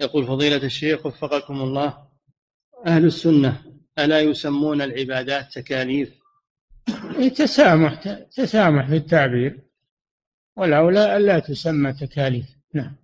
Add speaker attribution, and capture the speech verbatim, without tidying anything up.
Speaker 1: يقول فضيلة الشيخ وفقكم الله، أهل السنة ألا يسمون العبادات تكاليف؟
Speaker 2: تسامح تسامح في التعبير، والأولى ألا تسمى تكاليف. نعم.